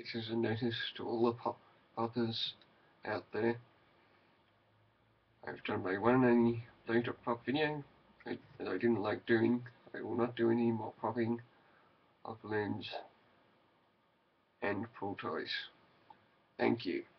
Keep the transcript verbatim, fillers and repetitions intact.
this is a notice to all the pop poppers out there. I've done my one and only blow.pop video that I didn't like doing. I will not do any more popping of balloons and pull toys. Thank you.